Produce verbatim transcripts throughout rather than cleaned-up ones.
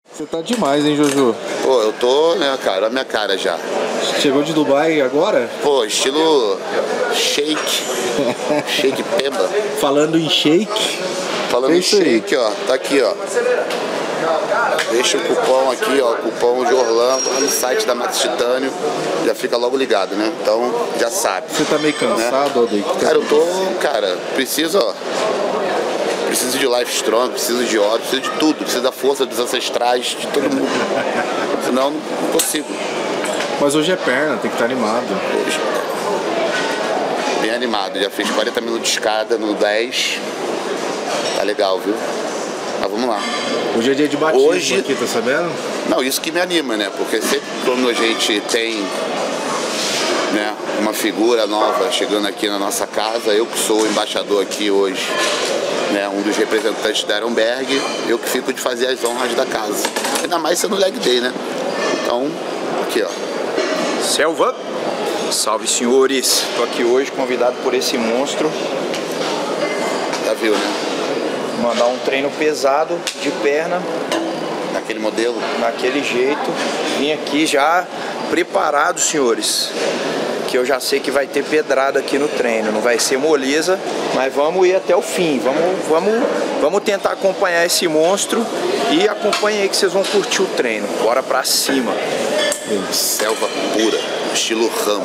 Você tá demais, hein, Jojo? Pô, eu tô, né, cara? Olha a minha cara já. Chegou de Dubai agora? Pô, estilo shake. Shake peba. Falando em shake. Falando em shake, ó. Tá aqui, ó. Deixa o cupom aqui, ó. Cupom de Orlando no site da Max Titânio. Já fica logo ligado, né? Então, já sabe. Você tá meio cansado, né? Aldeia? Cara, eu tô, cara, preciso, ó. Preciso de Life Strong, preciso de óleo, preciso de tudo. Preciso da força dos ancestrais, de todo mundo. Senão, não consigo. Mas hoje é perna, tem que estar animado. Hoje, bem animado. Já fiz quarenta minutos de escada no dez. Tá legal, viu? Mas vamos lá. Hoje é dia de batismo Hoje... aqui, tá sabendo? Não, isso que me anima, né? Porque sempre quando a gente tem, né, uma figura nova chegando aqui na nossa casa, eu que sou o embaixador aqui hoje, né, um dos representantes da Ironberg, eu que fico de fazer as honras da casa. Ainda mais sendo leg day, né? Então, aqui, ó. Selva! Salve, senhores! Tô aqui hoje convidado por esse monstro. Já viu, né? Mandar um treino pesado de perna. Naquele modelo? Naquele jeito. Vim aqui já preparado, senhores. Que eu já sei que vai ter pedrada aqui no treino. Não vai ser moleza, mas vamos ir até o fim. Vamos, vamos, vamos tentar acompanhar esse monstro. E acompanha aí que vocês vão curtir o treino. Bora pra cima. Selva pura, estilo Rambo.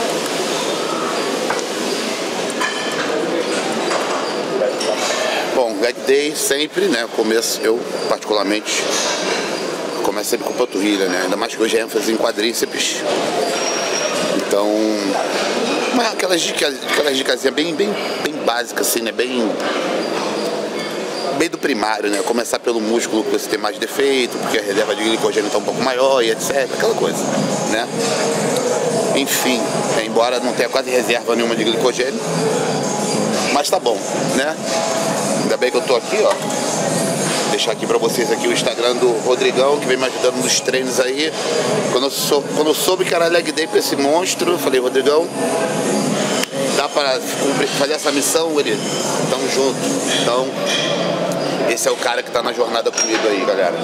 Bom, leg day sempre, né? Começo, eu particularmente começo sempre com panturrilha, né? Ainda mais que hoje é ênfase em quadríceps. Então, mas aquelas dicas, aquelas dicas bem, bem, bem básicas, assim, né? Bem, bem do primário, né? Começar pelo músculo que você tem mais defeito, porque a reserva de glicogênio está um pouco maior e etcétera. Aquela coisa, né? Enfim, embora não tenha quase reserva nenhuma de glicogênio, mas tá bom, né? Ainda bem que eu tô aqui, ó. Vou deixar aqui pra vocês aqui o Instagram do Rodrigão, que vem me ajudando nos treinos aí. Quando eu, sou, quando eu soube que era leg day pra esse monstro, eu falei, Rodrigão, dá pra fazer essa missão, ele? Tamo junto. Então, esse é o cara que tá na jornada comigo aí, galera.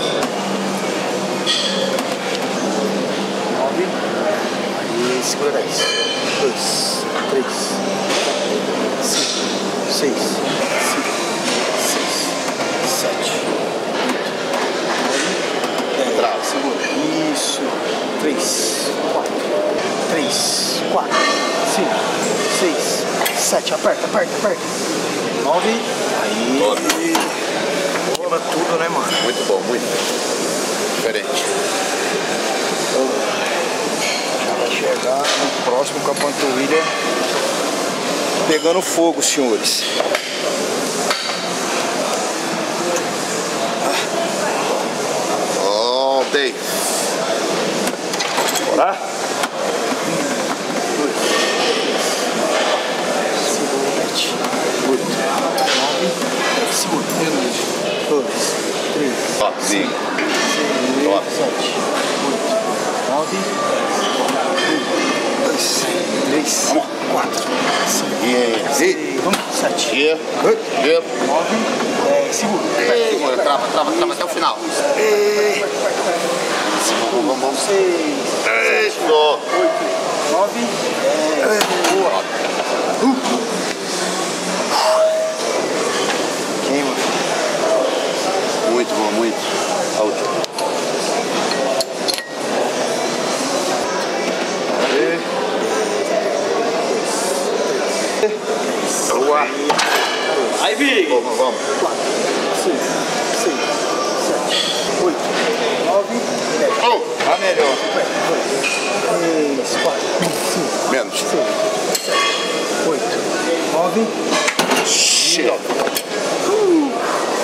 nove. Aí, segura dez. dois, três, cinco, seis. Isso, três, quatro, três, quatro, cinco, seis, sete, aperta, aperta, aperta, nove, aí, queima tudo, né, mano? Muito bom, muito diferente. Já vai chegar no próximo com a panturrilha pegando fogo, senhores. Dei. Bora? dois, sete, oito, nove, segura, dois, três, top, sim. Top. sete, oito, nove, dois, três, quatro, cinco, seis, vamos, sete, oito, nove, dez, segura. Segura, trava, trava, trava até o final. Vamos, vamos, seis, sete, oito, nove, dez. Boa. Queima. Muito bom, muito. A última. Boa. Aí, Vig. Vamos, vamos. quatro, cinco, seis, sete, oito, nove, dez. Oh. Tá melhor. três, quatro, cinco, menos. seis, sete, oito, nove. Cheio. Uh.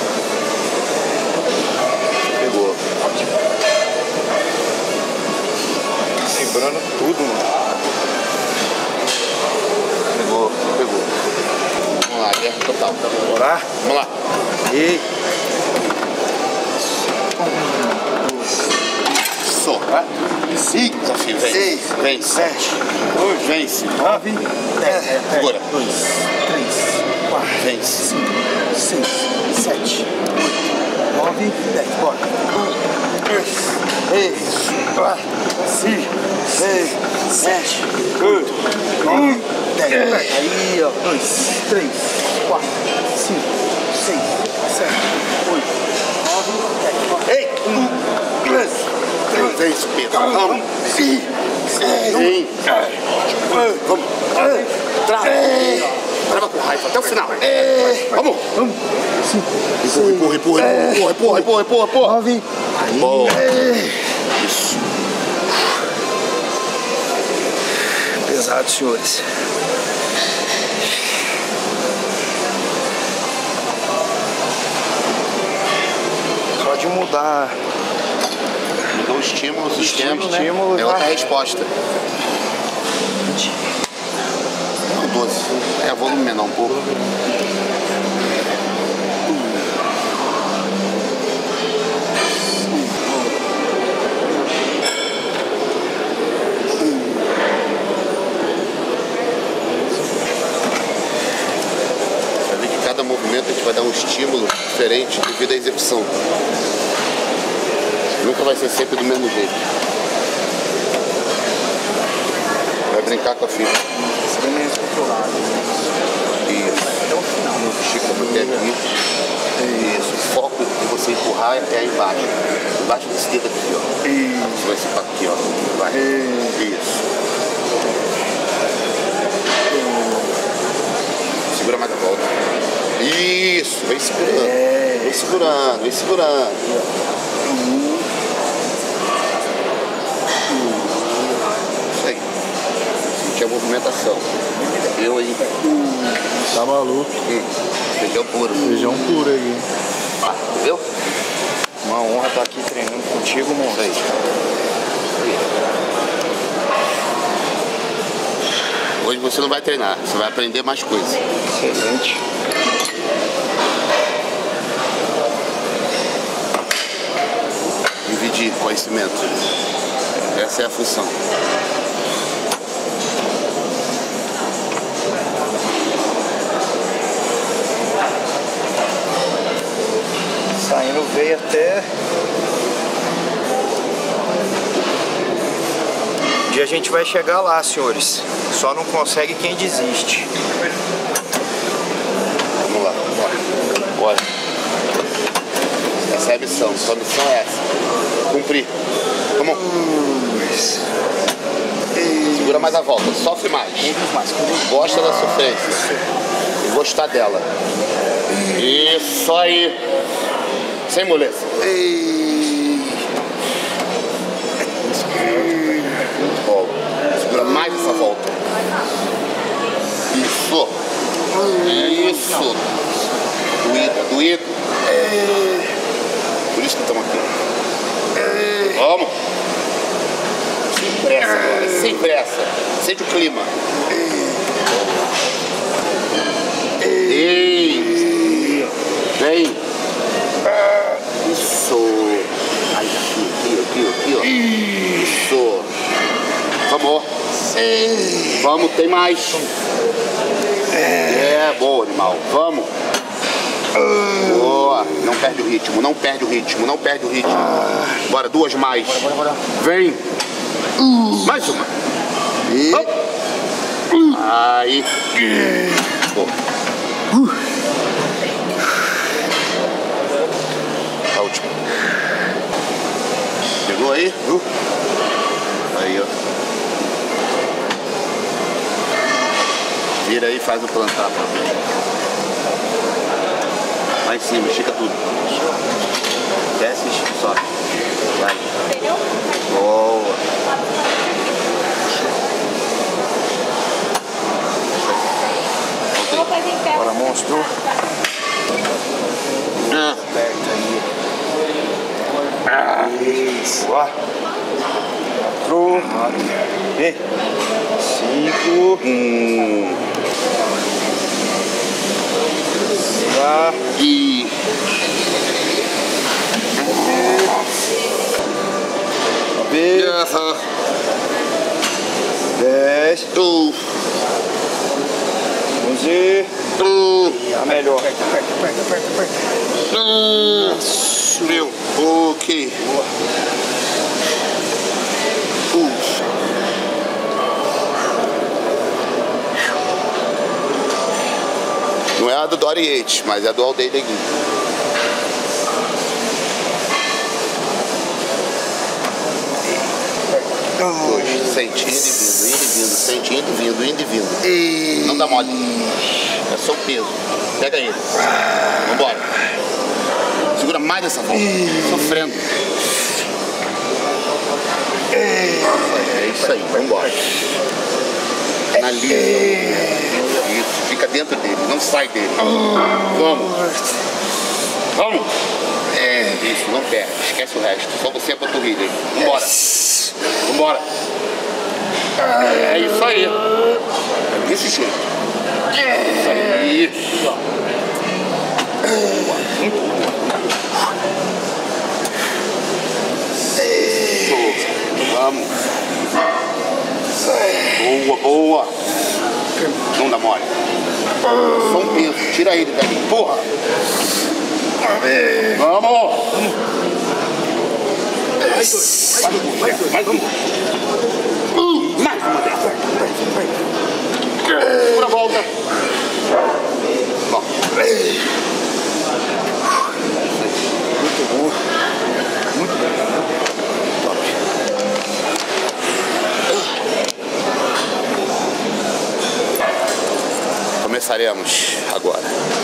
Pegou. Quebrando tudo, mano. Pegou, pegou. Vamos lá, guerra total. Bora? Vamos lá. E... Só. Cinco. Desafio, vem. Seis. Vem. Sete. Oito. Vence. Nove. Dez. Segura. Dois. Três. Quatro. Vence. Cinco. Seis. Sete. Oito. Nove. Dez. Bora. quatro, cinco, seis, sete, oito, nove, dez. Aí, ó. dois, três, quatro, cinco, seis, sete, oito, nove, dez. Ei! Um, dois, três. Vem, Pedro. Vamos. Sim. Sim. Vamos. Trava. Trava com raiva até o final. Vamos. Vamos. Empurra, empurra, empurra, empurra, empurra, empurra, empurra. Nove. Boa. Isso. Pesado, senhores. Só de mudar. Mudou o estímulo, o sistema, estímulo, né? Estímulo, é outra vai. resposta. Não, doze. É, volume menor um pouco. Cada movimento a gente vai dar um estímulo diferente devido à execução. Nunca vai ser sempre do mesmo jeito. Vai brincar com a fibra. Experimento controlado. Isso. Até o final. Estica até aqui. Isso. O foco de você empurrar é aí embaixo. Embaixo desse dedo aqui, ó. Você vai separar aqui, ó. Vai. Isso. Segura mais a volta. Isso, vem segurando, é. vem segurando, vem segurando. Uhum. Isso aí. Sentir a movimentação. Eu aí. Tá maluco. Hum. Feijão puro. Feijão puro aí. Ah, viu? Uma honra estar aqui treinando contigo, moço. Aí. Hoje você não vai treinar, você vai aprender mais coisas. Excelente. Dividir conhecimento. Essa é a função. Saindo veio até... Um dia a gente vai chegar lá, senhores. Só não consegue quem desiste. Vamos lá, bora. Bora. Essa é a missão, sua missão é essa. Cumprir. Vamos. Segura mais a volta, sofre mais. Gosta da sofrência. E gostar dela. Isso aí. Sem moleza. Segura mais essa volta. Isso. Isso. Doído, doído. Por isso que estamos aqui. Vamos. Sem pressa agora, sem pressa. Sente o clima. Ei. Vem. Isso. Aí, aqui, aqui, aqui, aqui, ó. Isso. Vamos. Vamos, tem mais. É, boa, animal. Vamos. Boa. Não perde o ritmo, não perde o ritmo, não perde o ritmo. Bora, duas mais. Vem. Mais uma. Aí. Boa. A última. Pegou aí? Aí, ó. Vira aí e faz o plantar pra mim. Lá em cima, estica tudo. Desce e sobe. Vai. Boa. Bora, monstro. Ah. Aperta aí. Ah. Isso. Ó. Quatro. E. Cinco. Hum. Lá. E. B. Aham. Dez. Uh. Onze. Uh. Tá melhor. Aperta, aperta, aperta, aperta, aperta. Uh. Meu. Ok. é a do Dory Yates, mas é do All Day Neguinho. Dois, sente, indo e vindo, indo e vindo, sente, indo e vindo, indo e vindo. E... Não dá mole. É só o peso. Pega ele. Vambora. Segura mais essa volta. Sofrendo. É isso aí, vai embora. Analisa. Isso, fica dentro dele, não sai dele. Vamos. Vamos. É, isso, não perde. Esquece o resto. Só você é a panturrilha. Vambora. Vambora. É isso aí. É desse jeito. Isso aí. Vamos. Boa, boa. Não dá mole. Só um peso. Tira ele dali. Porra. Vamos. Mais dois. Mais dois. Mais um. Uh, mais uma dessa. Segura a volta. Bom. Muito bom. Muito bom. Top. Começaremos agora.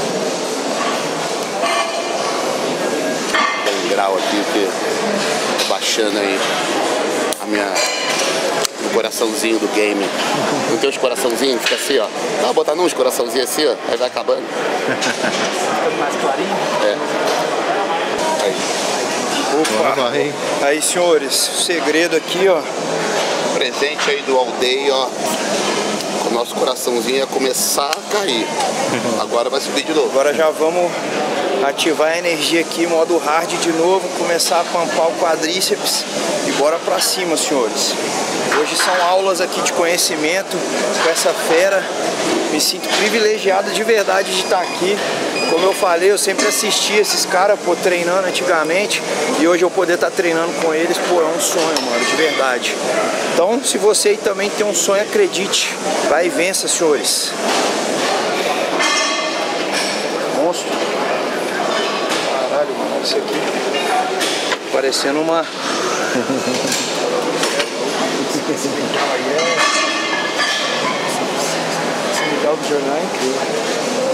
Tem um grau aqui que tô baixando aí a minha o coraçãozinho do game. Não tem os coraçãozinhos? Fica assim, ó. Não, vou botar não uns coraçãozinhos assim, ó. Aí vai acabando. Ficando mais clarinho? É. Aí. Opa. Vai. Aí, senhores, o segredo aqui, ó. Presente aí do All Day, ó. O nosso coraçãozinho ia começar a cair. Agora vai subir de novo. Agora já vamos ativar a energia aqui, modo hard de novo, começar a pampar o quadríceps e bora pra cima, senhores. Hoje são aulas aqui de conhecimento com essa fera. Me sinto privilegiado de verdade de estar aqui. Como eu falei, eu sempre assisti esses caras, pô, treinando antigamente, e hoje eu poder estar treinando com eles, pô, é um sonho, mano, de verdade. Então, se você aí também tem um sonho, acredite, vai e vença, senhores. Monstro. Caralho, mano, isso aqui parecendo uma... Esse legal aí é... Esse legal do jornal é incrível.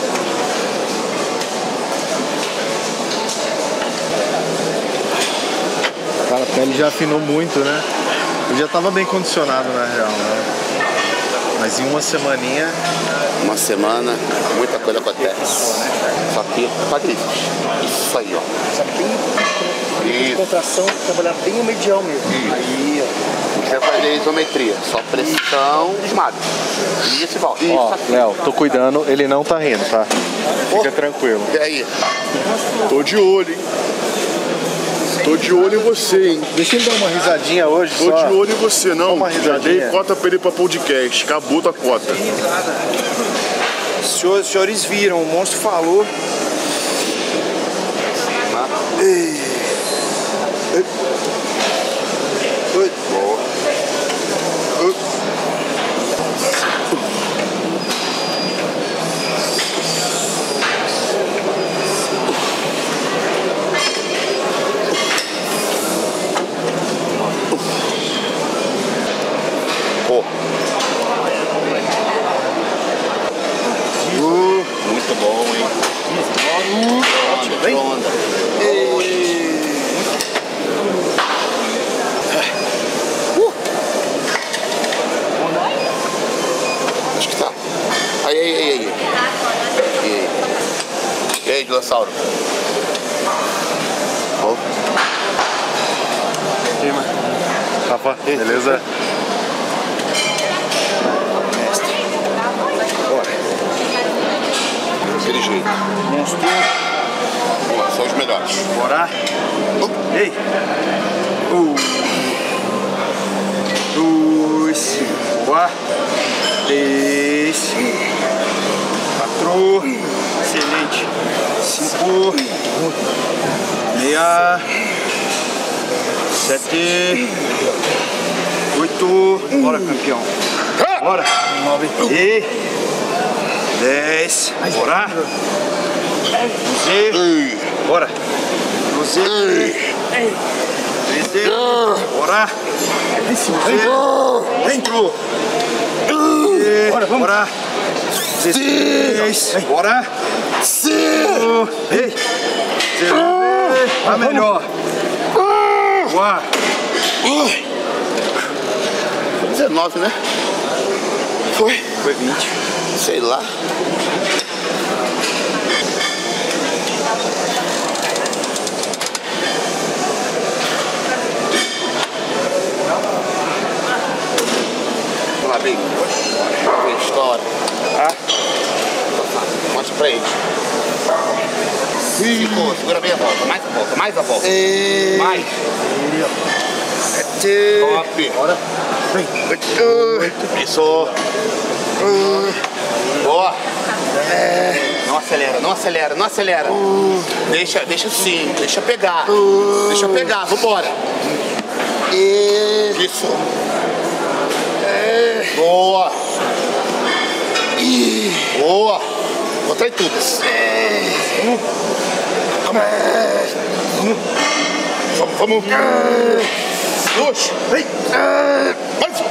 Cara, a pele já afinou muito, né? Eu já tava bem condicionado na real, né? Mas em uma semaninha... Uma semana, muita coisa acontece. Só que quadríceps. Isso aí, ó. Só bem Isso. contração, trabalhar bem o medial mesmo. Isso. Aí, ó. Não precisa fazer isometria, só pressão desmado. Isso e volta. Isso Ó, aqui. Léo, tô cuidando, ele não tá rindo, tá? Fica tranquilo. E aí? Tô de olho, hein? Tô de olho em você, hein? Deixa ele dar uma risadinha hoje Tô só. de olho em você, não. Uma Já dei risadinha. cota pra ele pra podcast. Acabou tua cota. Os senhores, os senhores viram, o monstro falou. Ei. Ei. Oi. Oi. Pô. Muito bom, hein? Ótimo, Vem. onda. Acho que tá. Aí, aí, aí, aí. E aí? E aí, dinossauro? Ó. Rafa, beleza? Mestre. Bora. Daquele jeito. Monstro. Boa, são os melhores. Bora. Ei. Um. Dois. Quatro. Três. Quatro. Excelente. Cinco. Meia. Sete. Oito. Bora, campeão. Bora. Nove. E. dez. Bora. doze. Bora. doze. treze. Bora. Entrou. Bora, vamos. Bora. dezesseis. Bora. Ei. Tá melhor. Boa. dezenove, né? Foi? Foi vinte. Sei lá. Vamos lá, bem. História. Ah. Mostra pra ele. Ficou, segura bem a volta, mais a volta, mais a volta. E... Mais. Sete. Top. Bora. Isso. Boa. Não acelera, não acelera, não acelera. Deixa, deixa assim, deixa pegar. Deixa pegar, vambora. Isso. Boa. Boa. Outra e tudo. Vamos, vamos. Dois. Mais.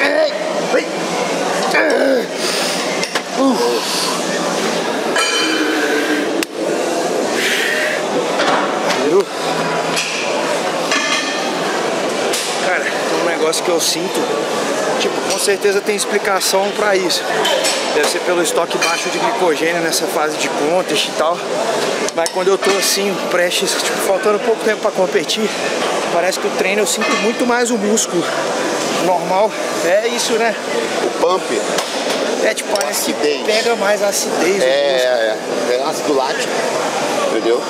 Cara, tem um negócio que eu sinto. Tipo, com certeza tem explicação pra isso. Deve ser pelo estoque baixo de glicogênio nessa fase de contest e tal. Mas quando eu tô assim, prestes, tipo, faltando pouco tempo pra competir, parece que o treino eu sinto muito mais o músculo normal. É isso, né? O pump. É tipo, parece que acidez. pega mais a acidez. É, é, é ácido lático, entendeu?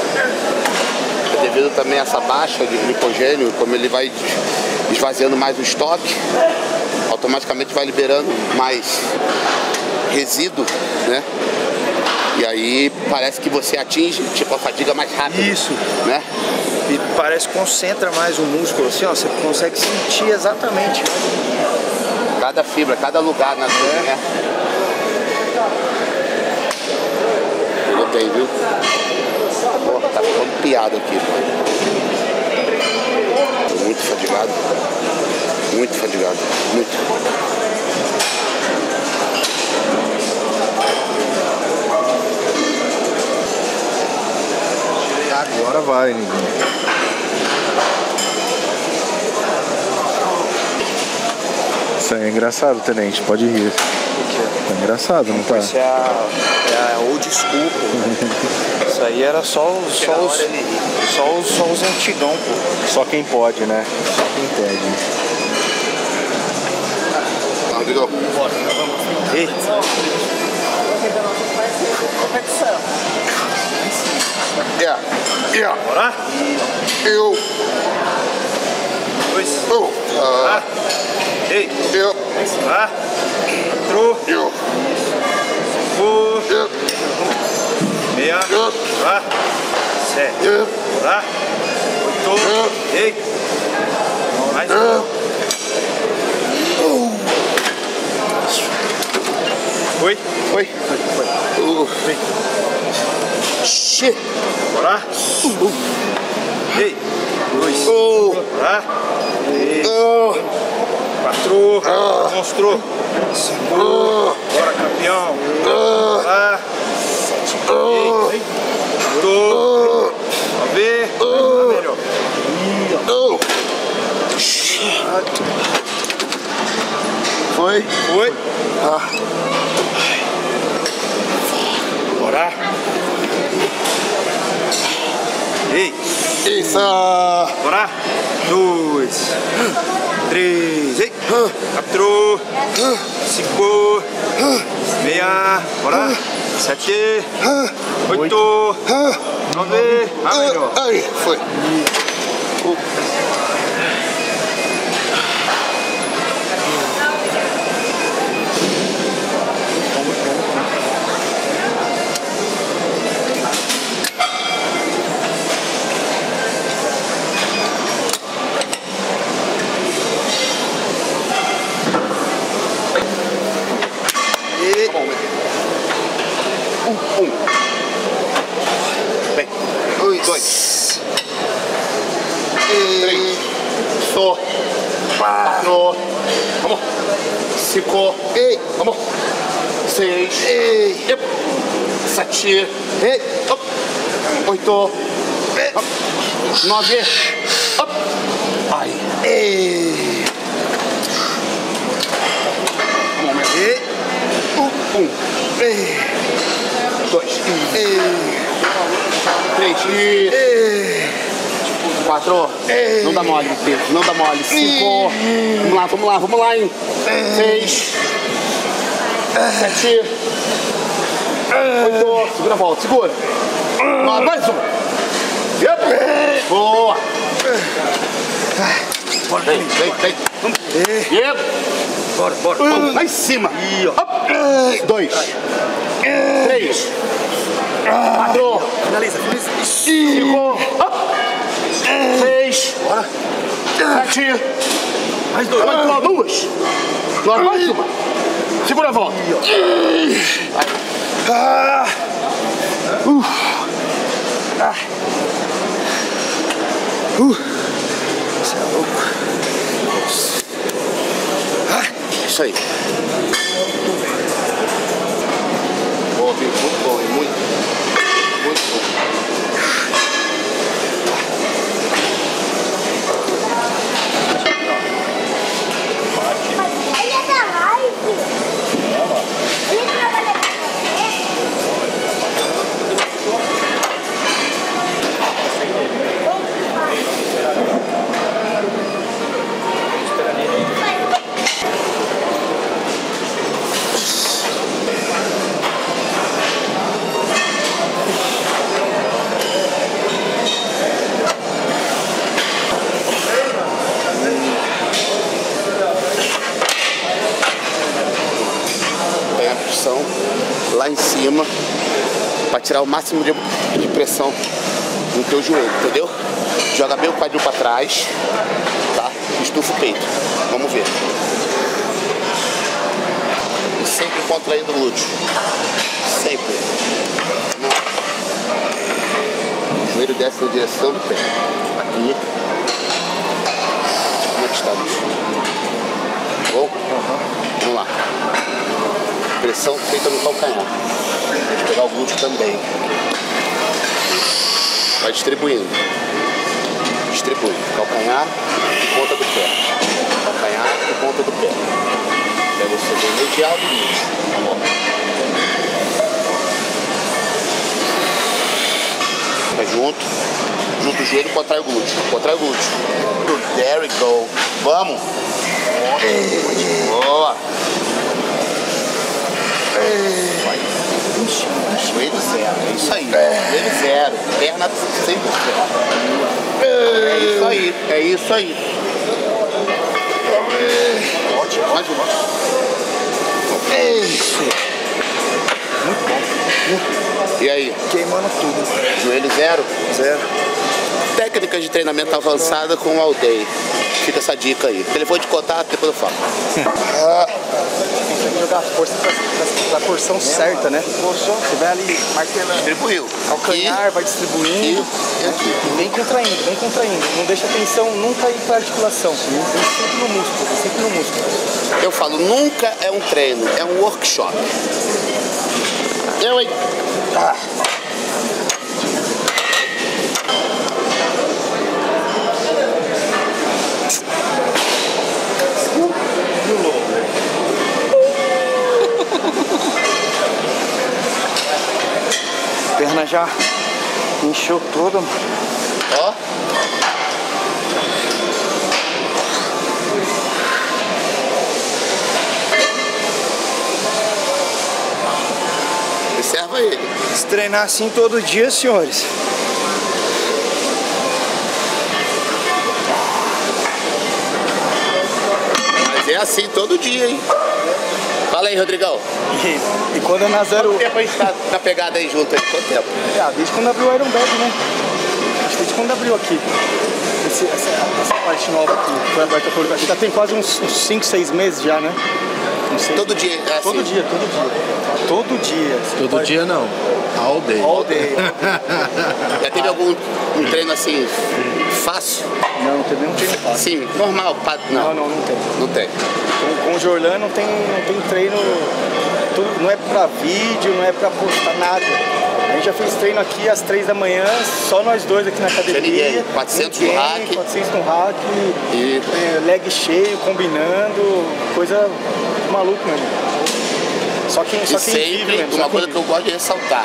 É devido também a essa baixa de glicogênio, como ele vai esvaziando mais o estoque, automaticamente vai liberando mais resíduo, né? E aí parece que você atinge, tipo, a fadiga mais rápida. Isso. Né? E parece que concentra mais o músculo, assim, ó, você consegue sentir exatamente. Cada fibra, cada lugar na dor, né? Pegou bem, viu? Porra, tá ficando piada aqui. Tô muito fadigado. Muito fadigado. Muito. Agora vai, ninguém. Isso aí é engraçado, tenente, pode rir. Tá engraçado, não tá? Isso é a, é a old school, pô. Isso aí era só, os, só, os, só, os, só os antigão, pô. Só quem pode, né? Só quem pode. Não, ligou. Ei. Yeah, yeah. Bora? Eu. Dois. Eu. Ah. Ei. Eu. Ah. Quatro. Eu. Cinco. Eu. Meia. Eu. Ah. Sete. Eu. Bora? Oito. Eu. Ei. Mais Eu. um. Foi? Foi. Foi. Uh. Shit. Bora? Uh. Ei. Dois. Uh. Bora? Três. Uh. Quatro. Uh. Monstro. Cinco. Uh. Bora, campeão. Uh. Bora. Uh. Ei. Oito. Nove. Tá melhor. Uh. Foi. Foi. Ah. Bora. Ei. Isso. Bora. Dois. Três. Ei. Quatro. Cinco. Meia. Bora. Sete. Oito. Nove. Ah, melhor. Aí, foi. dois, três, só, quatro, vamos, cinco, vamos, seis, sete, oito, nove, ai, um, dois, três, quatro, não dá mole, Pedro, não dá mole, cinco, vamos lá, vamos lá, vamos lá, hein, seis, sete, oito, segura a volta, segura, nove, mais uma, boa, vem, vem, vem, bora, bora, um, lá em cima, dois, três, quatro, finaliza, cinco, seis, bora, sete, mais dois, mais duas, agora mais uma, segura a volta, ah, uh, ah, uh, você é louco, ah, isso aí, boa, muito bom, muito, muito bom. Lá em cima para tirar o máximo de, de pressão no teu joelho, entendeu? Joga bem o quadril para trás, tá? Estufa o peito. Vamos ver. E sempre contraindo o glúteo. Sempre. Não. O joelho desce na direção do pé. Aqui. Como é que estamos? Bom? Uhum. Vamos lá. Pressão feita no calcanhar. Vou pegar o glúteo também. Vai distribuindo. Distribui. Calcanhar e ponta do pé. Calcanhar e ponta do pé. Pega o seu medial do glúteo. Vamos lá. Vai junto. Junto o joelho e contrai o glúteo. Contrai o glúteo. There we go. Vamos. Boa. Vai. Joelho zero. É isso aí. Joelho zero. Perna cem por cento. É isso aí. É isso aí. Ótimo. Mais um. Isso. Muito bom. E aí? Queimando tudo. Joelho zero? Zero. Técnicas de treinamento avançada com o All Day. Fica essa dica aí. Telefone de contato, depois eu falo. Ah. Tem que jogar a força pra, pra, pra porção certa, né? Você vai ali martelando. Distribuiu. Calcanhar, vai distribuindo. E aqui. E vem contraindo, vem contraindo. Não deixa a tensão nunca ir pra articulação. Vem sempre no músculo, vem sempre no músculo. Eu falo, nunca é um treino, é um workshop. Eu, hein? Ah. Perna já encheu toda, mano. Ó. Observa ele. Se treinar assim todo dia, senhores. Mas é assim todo dia, hein? Fala aí, Rodrigão. E, e quando é na zero... Quanto tempo a gente tá na pegada aí junto aí? Quanto tempo? Ah, desde quando abriu o Iron Bag, né? Desde quando abriu aqui. Esse, essa, essa parte nova aqui. Foi aberta por... Já tem quase uns cinco, seis meses já, né? Não sei. Todo dia, é assim? Todo dia, todo dia. Todo dia. Todo pode... dia não. All day. All day. Já teve algum um, um treino assim, fácil? Não, não tem nenhum treino fácil. Sim, normal. Pa... Não. não, não, não tem. Não tem. Com, com o Jorlan não tem, não tem treino, tudo, não é pra vídeo, não é pra postar nada. A gente já fez treino aqui às três da manhã, só nós dois aqui na academia. Ninguém. quatrocentos ninguém, no hack. quatrocentos no hack, E... é, leg cheio, combinando, coisa maluca, meu irmão. Só quem, só E quem sempre, vive mesmo, uma só coisa quem que eu gosto de ressaltar.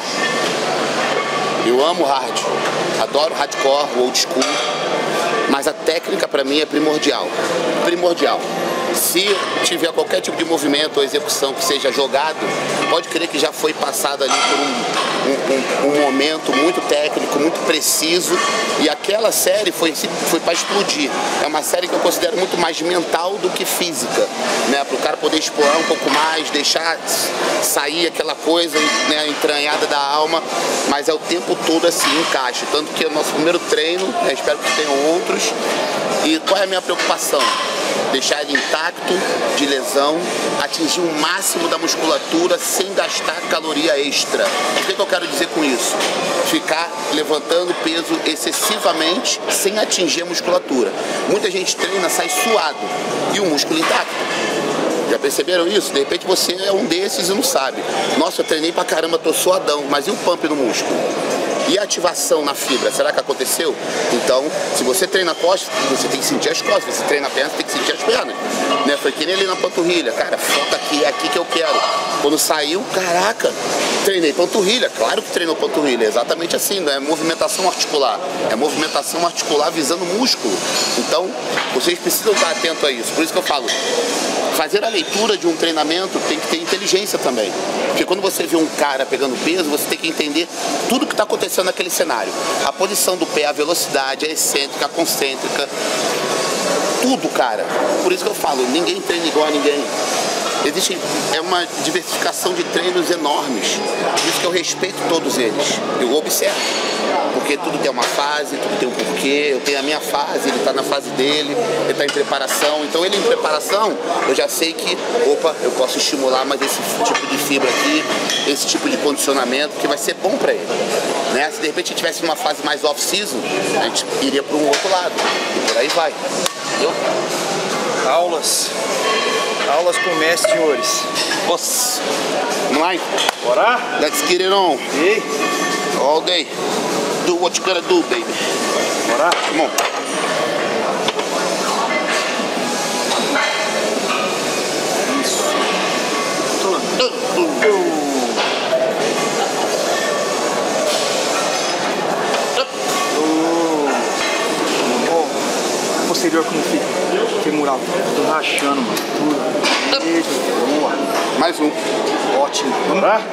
Eu amo hard, adoro hardcore, old school, mas a técnica pra mim é primordial. Primordial. Se tiver qualquer tipo de movimento ou execução que seja jogado, pode crer que já foi passado ali por um, um, um, um momento muito técnico, muito preciso, e aquela série foi, foi para explodir. É uma série que eu considero muito mais mental do que física, né? Para o cara poder explorar um pouco mais, deixar sair aquela coisa, né, entranhada da alma, mas é o tempo todo assim, encaixe. Tanto que é o nosso primeiro treino, né, espero que tenham outros. E qual é a minha preocupação? Deixar ele intacto, de lesão, atingir o máximo da musculatura sem gastar caloria extra. O que, que eu quero dizer com isso? Ficar levantando peso excessivamente sem atingir a musculatura. Muita gente treina, sai suado e o músculo intacto. Já perceberam isso? De repente você é um desses e não sabe. Nossa, eu treinei pra caramba, tô suadão, mas e o pump no músculo? E a ativação na fibra, será que aconteceu? Então, se você treina costas, você tem que sentir as costas. Se você treina perna, você tem que sentir as pernas. Né? Foi que nem ali na panturrilha. Cara, foca aqui, é aqui que eu quero. Quando saiu, caraca, treinei panturrilha. Claro que treinou panturrilha, é exatamente assim, não é movimentação articular. É movimentação articular visando músculo. Então, vocês precisam estar atentos a isso. Por isso que eu falo, fazer a leitura de um treinamento tem que ter inteligência também. Porque quando você vê um cara pegando peso, você tem que entender tudo que está acontecendo naquele cenário. A posição do pé, a velocidade, a excêntrica, a concêntrica. Tudo, cara. Por isso que eu falo, ninguém treina igual a ninguém. Existe é uma diversificação de treinos enormes. Por isso que eu respeito todos eles. Eu observo. Porque tudo tem uma fase, tudo tem um porquê. Eu tenho a minha fase, ele está na fase dele, ele está em preparação. Então ele em preparação, eu já sei que, opa, eu posso estimular mais esse tipo de fibra aqui, esse tipo de condicionamento, que vai ser bom para ele. Né? Se de repente a gente tivesse uma fase mais off-season, a gente iria para um outro lado. E por aí vai. Entendeu? Aulas. Aulas com o mestre, senhores. Nossa. Vamos lá? Bora? Let's get it on. Ei. All day. Do what you gotta do, baby. Bora? Come on. Isso. Tô lá. Uh, uh. Posterior como fica? Femoral. Tô rachando, mano. Tudo. Beijo. Boa. Mais um. Ótimo. Vamos lá?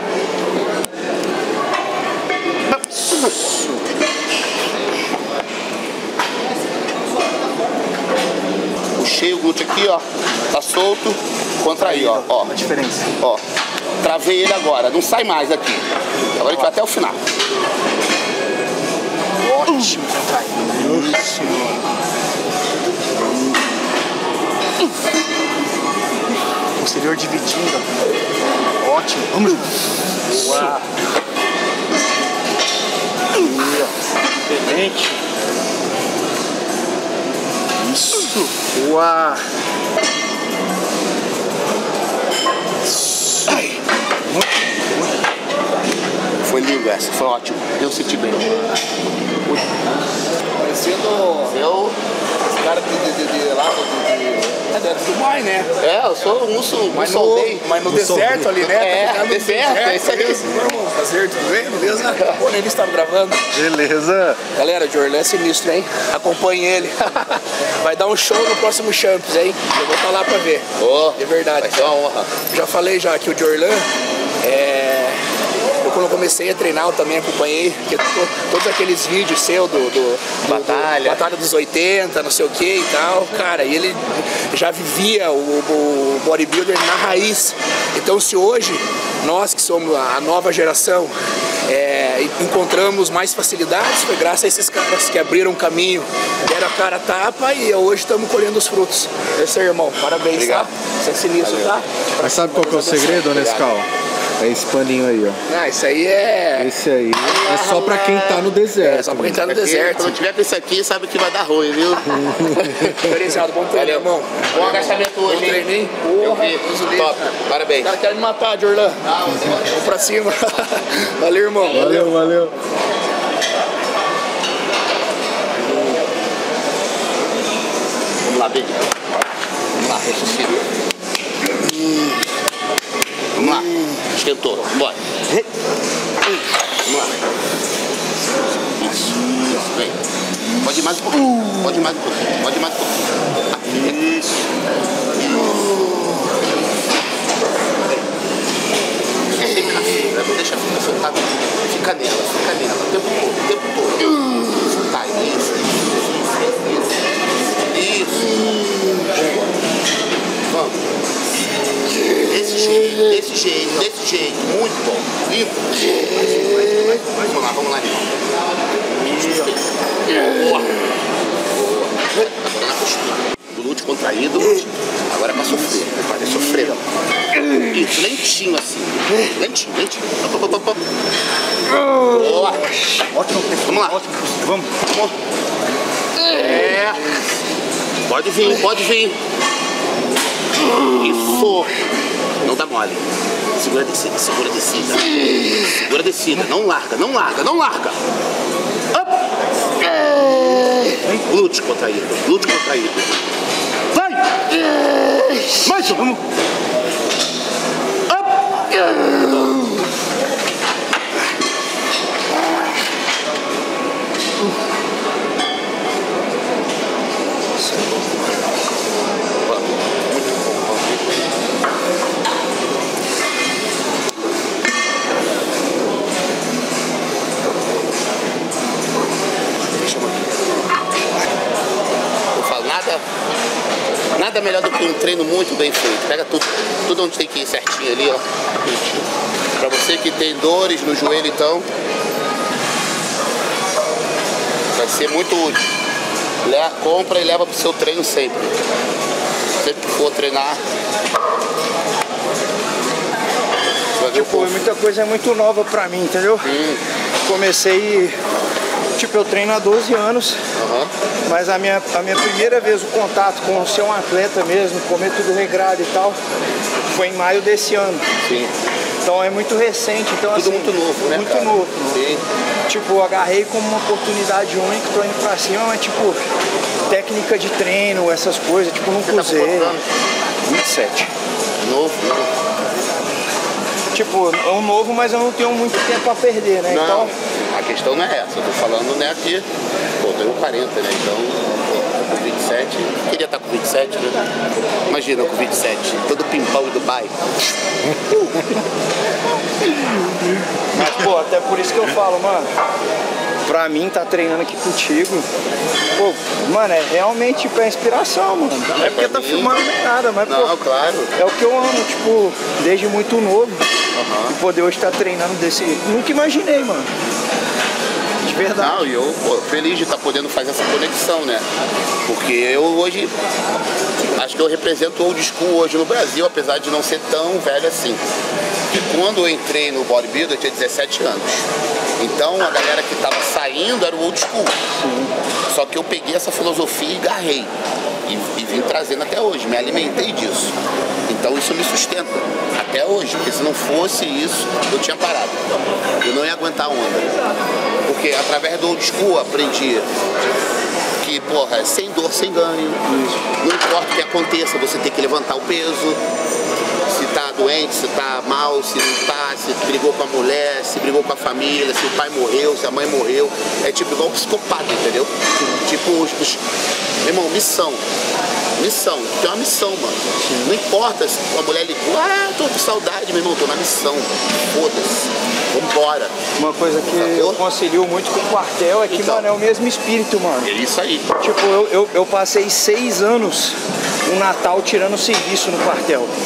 Puxei o glúteo aqui, ó. Tá solto. Contraí, ó. Ó. A diferença. Ó. Travei ele agora. Não sai mais daqui. Agora a gente vai até o final. Ótimo. Isso, mano. Posterior dividindo. Ótimo. Vamos. Uau. Excelente. Isso. Uau. Ai. Foi lindo essa, foi ótimo. Eu senti bem. Parecendo Eu. esse cara de, de, de, de lá de, de, é do Dubai, né? É, eu sou um sul, Mas um no, soldei. mas no deserto ali, né? É, Tá ficando no deserto, é isso aí. beleza? Meu irmão, prazer, tudo bem? Beleza? Pô, nem estava gravando. Beleza. Galera, o Jorlan é sinistro, hein? Acompanhe ele. Vai dar um show no próximo Champs, hein? Eu vou estar lá pra ver. Oh, É verdade. vai ser uma honra. Já falei já que o Jorlan é... Eu quando eu comecei a treinar eu também acompanhei que to- todos aqueles vídeos seu do, do, do Batalha. do Batalha dos oitenta, não sei o que e tal, cara, e ele já vivia o, o bodybuilder na raiz. Então se hoje nós que somos a nova geração é, encontramos mais facilidades, foi graças a esses caras que abriram caminho, deram a cara a tapa e hoje estamos colhendo os frutos. Esse é, irmão, parabéns, Obrigado. tá? Você é sinistro, tá? Mas sabe qual que é o segredo, Nescau? É esse paninho aí, ó. Ah, isso aí é... Esse aí é só pra quem tá no deserto. É só pra quem tá no Porque deserto. Quando tiver com isso aqui, sabe que vai dar ruim, viu? Diferenciado, bom treino, irmão. Bom agachamento hoje, Bom hein? treino, hein? Eu Porra, vi. Deus o livre, Top. cara. Parabéns. O cara quer me matar, Jordan. Vamos pra cima. Valeu, irmão. Valeu, valeu. Vamos lá, baby. Vamos lá, ressuscita. Vamos lá. Esquentou. Bora. Vamos lá. Isso. Isso. Vem. Pode ir mais um pouquinho. Pode ir mais um pouquinho. Pode ir mais um pouquinho. Isso. Deixa ficar soltado. Fica nela, fica nela. O tempo todo, o tempo todo. Soltar. Isso. Isso. Isso. Vamos. Desse jeito, desse jeito, desse jeito. Muito bom. Lindo. Vamos lá, vamos lá, irmão. Boa. Agora na postura. Do glúteo contraído. Agora é pra sofrer. Vai fazer sofrer. Isso, lentinho assim. Lentinho, lentinho. Boa. Ótimo. Vamos lá. Ótimo. Vamos. Vamos. É. Pode vir, pode vir. Isso. Não dá mole. Segura a descida, segura a descida. Segura a descida. Não larga, não larga, não larga. Up. Glúteo contraído, glúteo contraído. Vai! Mais um, vamos. Up. Nada melhor do que um treino muito bem feito. Pega tudo, tudo onde tem que ir certinho ali, ó. Pra você que tem dores no joelho, então vai ser muito útil. Le- compra e leva pro seu treino sempre. Sempre que for treinar. Vai ver o Tipo, povo. muita coisa é muito nova pra mim, entendeu? Hum. Comecei, tipo, eu treino há doze anos. Aham. Mas a minha, a minha primeira vez o contato com ser um atleta mesmo, comer tudo regrado e tal, foi em maio desse ano. Sim. Então é muito recente, então Tudo assim, muito novo, né, muito cara? novo. Sim. Tipo, eu agarrei como uma oportunidade única, tô indo pra cima, mas tipo, técnica de treino, essas coisas, tipo, não Você tá com cruzei. quantos anos? vinte e sete. Novo, novo. Tipo, é um novo, mas eu não tenho muito tempo a perder, né? Não, Então, a questão não é essa. Eu tô falando, né, aqui. Pô, eu tenho quarenta, né? Então, pô, com vinte e sete. Queria estar com vinte e sete, né? Imagina com vinte e sete. Todo pimpão em Dubai. mas, pô, até por isso que eu falo, mano, pra mim tá treinando aqui contigo, pô, mano, é realmente, tipo, é inspiração, mano. Não é porque tá filmando nem nada, mas, Não, pô, claro. é o que eu amo, tipo, desde muito novo. E poder hoje estar treinando desse... Nunca imaginei, mano. De verdade. Não, e eu, pô, feliz de estar podendo fazer essa conexão, né? Porque eu hoje, acho que eu represento o old school hoje no Brasil, apesar de não ser tão velho assim. E quando eu entrei no bodybuilder, eu tinha dezessete anos. Então a galera que estava saindo era o old school. Só que eu peguei essa filosofia e garrei. E, e vim trazendo até hoje, me alimentei disso. Então isso me sustenta até hoje, porque se não fosse isso, eu tinha parado. Eu não ia aguentar a onda. Porque através do old school eu aprendi que, porra, é sem dor, sem ganho. Não importa o que aconteça, você tem que levantar o peso. Se tá doente, se tá mal, se não tá, se brigou com a mulher, se brigou com a família, se o pai morreu, se a mãe morreu. É tipo igual um psicopata, entendeu? Tipo, os, os... meu irmão, missão. Missão, tem uma missão, mano. Não importa se a mulher ligou, ah, tô com saudade, meu irmão, tô na missão. Foda-se. Vambora. Uma coisa que Sacou? eu concilio muito com o quartel é que, Então. mano, é o mesmo espírito, mano. É isso aí. Tipo, eu, eu, eu passei seis anos, um Natal, tirando serviço no quartel.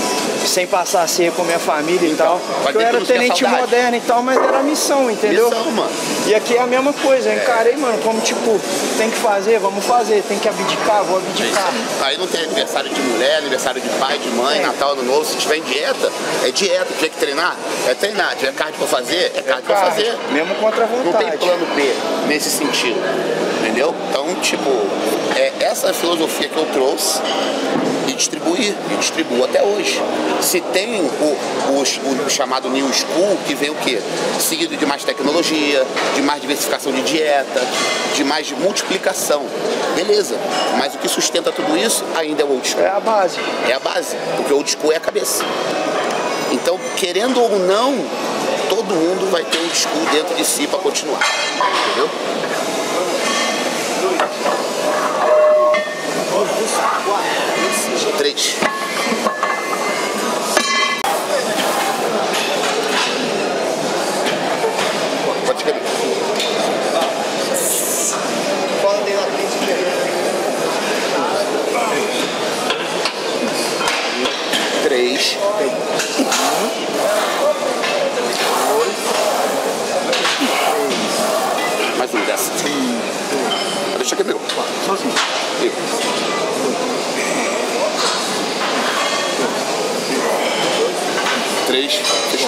sem passar a ser com a minha família e tal. vai Eu ter era que ter tenente saudade. moderno e tal, mas era missão, entendeu? Missão, mano. E aqui é a mesma coisa, eu encarei, mano, como tipo, tem que fazer, vamos fazer, tem que abdicar, vou abdicar. Aí não tem aniversário de mulher, aniversário de pai, de mãe, É. Natal, Ano Novo. Se tiver em dieta, é dieta. Tiver que treinar, é treinar. Se tiver cardio pra fazer, é cardio pra Cardio, fazer. mesmo contra a Não vontade. tem plano B nesse sentido, entendeu? Então, tipo, é essa filosofia que eu trouxe e distribuir, e distribuo até hoje. Se tem o, o, o chamado New School, que vem o quê? Seguido de mais tecnologia, de mais diversificação de dieta, de mais multiplicação. Beleza, mas o que sustenta tudo isso ainda é o Old School. É a base. É a base, porque o Old School é a cabeça. Então, querendo ou não, todo mundo vai ter um Old School dentro de si para continuar, entendeu? Três. Pode escrever. Três. Mais um dessa. Deixa que é meu. Sozinho. Três. Fechou.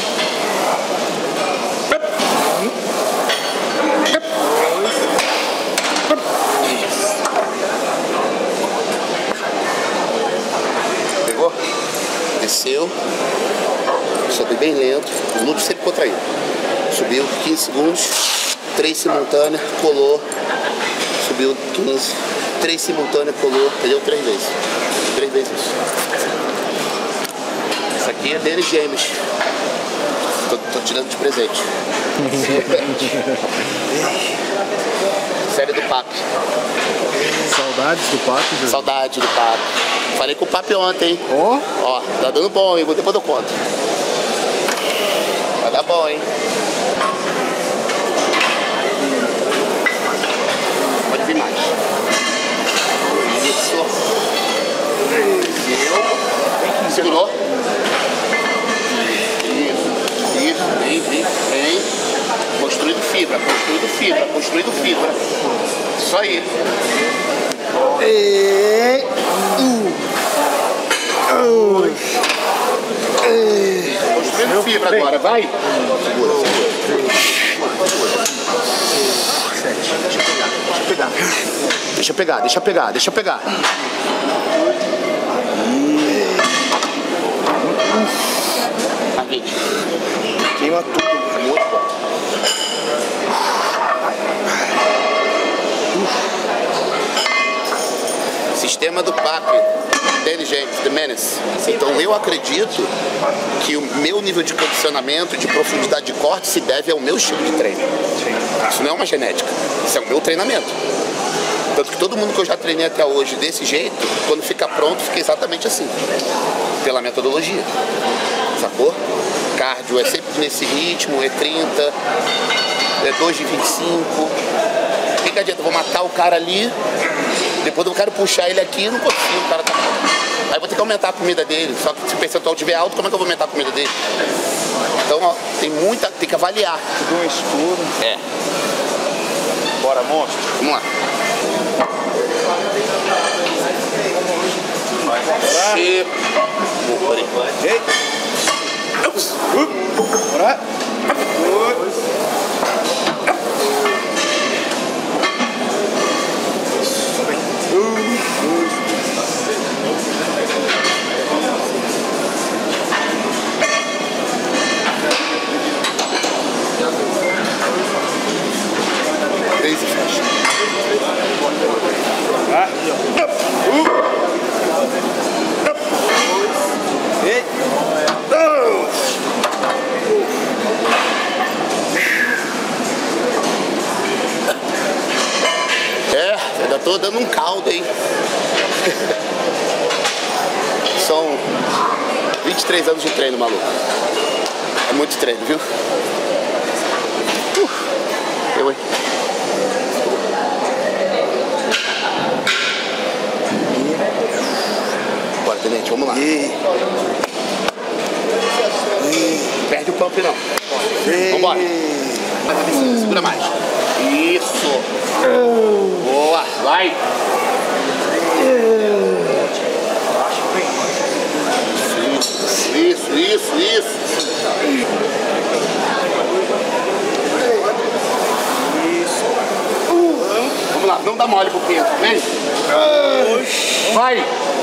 Pegou? Desceu. Sobe bem lento. O glúteo sempre contraído. Subiu quinze segundos. Três simultâneas. Colou. Subiu quinze. Três simultâneas. Colou. Entendeu? Três vezes. Três vezes isso. Isso aqui é Danny James. Tô, tô tirando de presente. Série do Papi. Saudades do papo, Jesus. Saudade do Papi. Falei com o Papi ontem, hein? Ó, Ó, tá dando bom, hein? Depois eu conto. Vai dar bom, hein? Pode vir mais. Isso. Deu. Segurou. Isso. Isso. Vem, vem, vem. Construindo fibra, construindo fibra, construindo fibra. Isso aí. E... Construindo fibra agora, vai. Segura, segura. Deixa eu pegar, deixa eu pegar, deixa eu pegar. Aqui. Queima tudo. Muito bom. Sistema do Papi, Danny James, The Menace. Então eu acredito que o meu nível de condicionamento, de profundidade de corte, se deve ao meu estilo de treino. Isso não é uma genética, isso é o meu treinamento. Tanto que todo mundo que eu já treinei até hoje desse jeito, quando fica pronto, fica exatamente assim. Pela metodologia. Sacou? Cardio é sempre nesse ritmo, é trinta, é dois de vinte e cinco. O que, que adianta? Eu vou matar o cara ali, depois eu quero puxar ele aqui e não consigo, o cara tá. Aí eu vou ter que aumentar a comida dele. Só que se o percentual estiver alto, como é que eu vou aumentar a comida dele? Então, ó, tem muita. Tem que avaliar. Tudo um estudo. É. Bora, monstro. Vamos lá. Che... Ei. Bora. Três e fecha. Ei. É, ainda tô dando um caldo, hein? São vinte e três anos de treino, maluco. É muito treino, viu? Uh, eu, hein? Bora, tenente, vamos lá. E... sofre não. Vambora. Segura mais. Isso. Boa. Vai. Isso, isso, isso. Vamos lá, não dá mole pro Pedro, vem. Vai.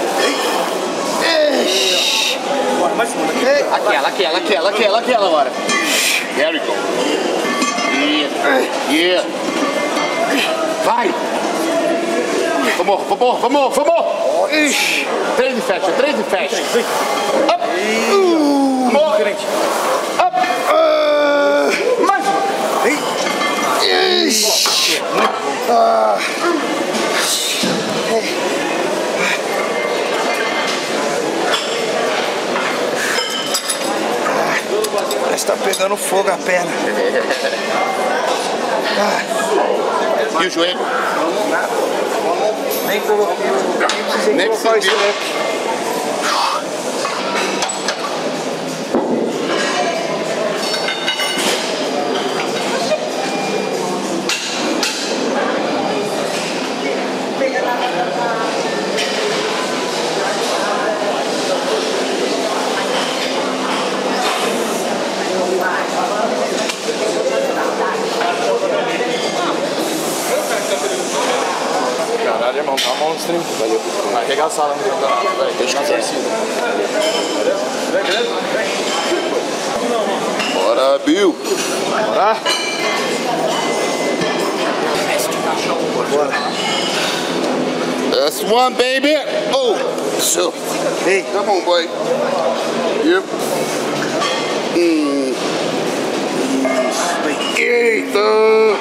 Aquela, aquela, aquela, aquela, aquela agora. There we go. Yeah. Yeah. Vai. Vamos, vamos, vamos, vamos. Três e fecha, três e fecha. Up. Vamos. Up. Mais uma. Ah. Parece que tá pegando fogo a perna. Ah. E o joelho? Nem coloquei, nem precisei colocar o strap. Caralho, irmão, tá monstro, hein? Valeu. Vai arregaçar lá no campeonato, velho. Deixa na torcida. Bora, Bill. Bora. Bora. That's one, baby. Oh, so. Ei. Come on, boy. Yep. Hum. Eita.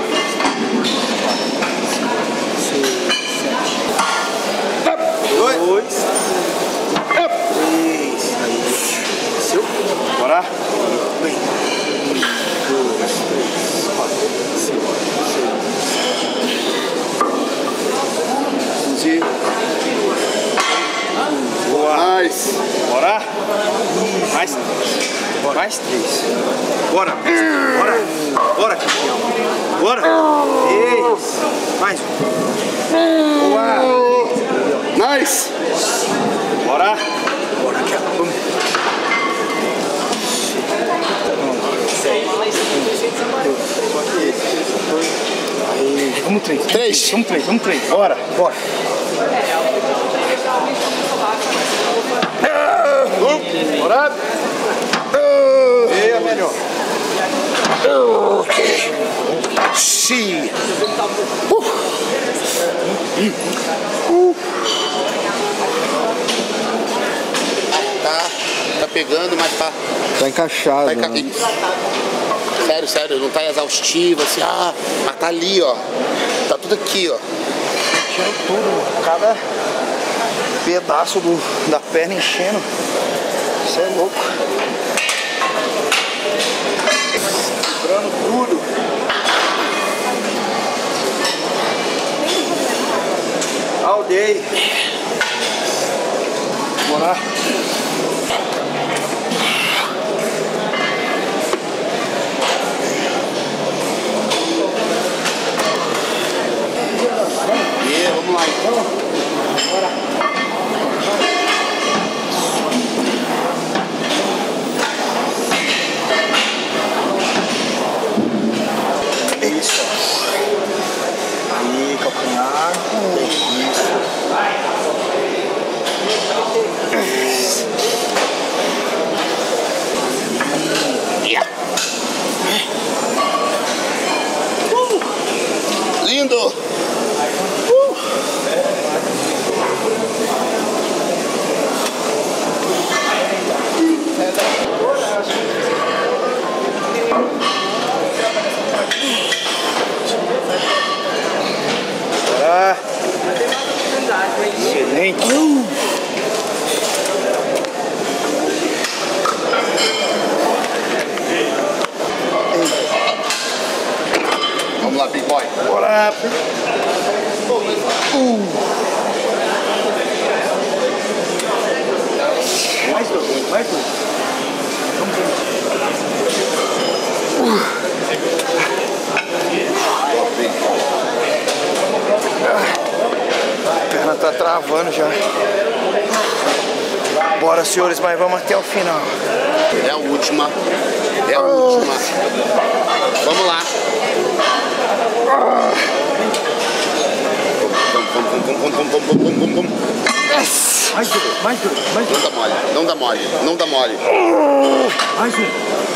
Dois. Três. Seu. Bora. Um, dois, três, quatro, cinco, seis. Boa. Nice. Bora. Mais. Mais três. Bora. Bora. Bora, campeão. Bora. Três. Mais um. Boa. Nice. Bora. Bora, aqui, vamos. Vamos três. Três. Vamos três, vamos três. Bora, bora. Bora. E a melhor. Sim. Tá, tá pegando, mas tá. Tá encaixado. Tá enca... né? Sério, sério, não tá exaustivo, assim, ah, mas tá ali, ó. Tá tudo aqui, ó. Enchendo tudo, cada pedaço do, da perna enchendo. Isso é louco. Quebrando tudo. Aldeia. Bora. E vamos lá então. Bora. Isso. Aí, calcanhar. Isso. Yeah. Uh, lindo. Uh. Bora. Excelente. Uh. Vamos lá, big boy. Bora. Uh. Mais dois, mais dois. Vamos ver. A perna tá travando já. Bora, senhores, mas vamos até o final. É a última. É a última. Vamos lá. Mais duro, mais duro, mais duro. Não dá mole, não dá mole, não dá mole. Mais um.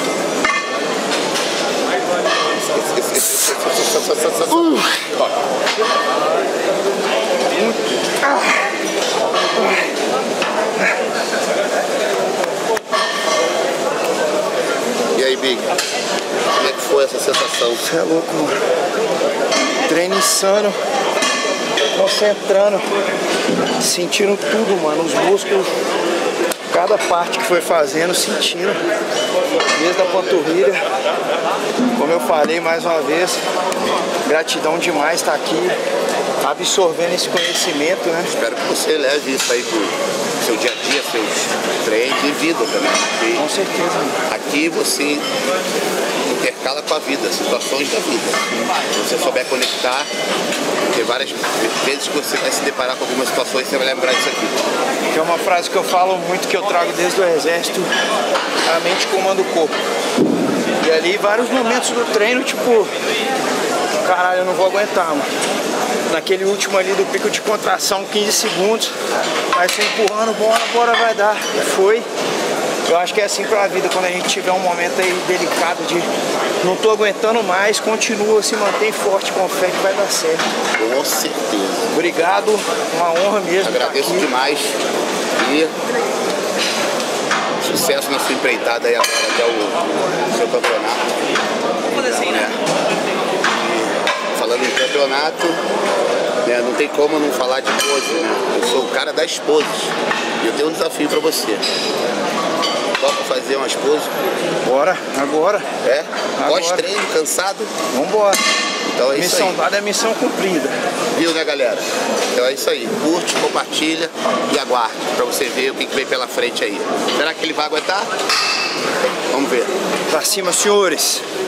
E aí, Big? Como é que foi essa sensação? Você é louco, mano. Treino insano. Concentrando. Sentindo tudo, mano. Os músculos. Cada parte que foi fazendo, sentindo. Desde a panturrilha. Como eu falei mais uma vez, gratidão demais estar aqui, absorvendo esse conhecimento, né? Espero que você leve isso aí pro seu dia a dia, seus treinos e vida também. Porque Com certeza. aqui você intercala com a vida, situações da vida. Se você souber conectar, tem várias vezes que você vai se deparar com algumas situações e você vai lembrar disso aqui. Que é uma frase que eu falo muito, que eu trago desde o exército: a mente comanda o corpo. E ali vários momentos do treino, tipo, caralho, eu não vou aguentar, mano. Naquele último ali do pico de contração, quinze segundos, aí você empurrando, bora, bora, vai dar. E foi. Eu acho que é assim pra vida, quando a gente tiver um momento aí delicado de não tô aguentando mais, continua, se mantém forte, com fé que vai dar certo. Com certeza. Obrigado, uma honra mesmo. Agradeço estar aqui. demais e sucesso na sua empreitada aí agora até o seu campeonato. Então, né? Falando em campeonato, né, não tem como não falar de pose, né? Eu sou o cara das poses e eu tenho um desafio pra você. Topa fazer umas poses? Bora, agora. É? Agora. Pós-treino, cansado? Vambora. Então é isso Missão aí. dada é missão cumprida. Viu, né, galera? Então é isso aí. Curte, compartilha e aguarde pra você ver o que que vem pela frente aí. Será que ele vai aguentar? Vamos ver. Pra cima, senhores.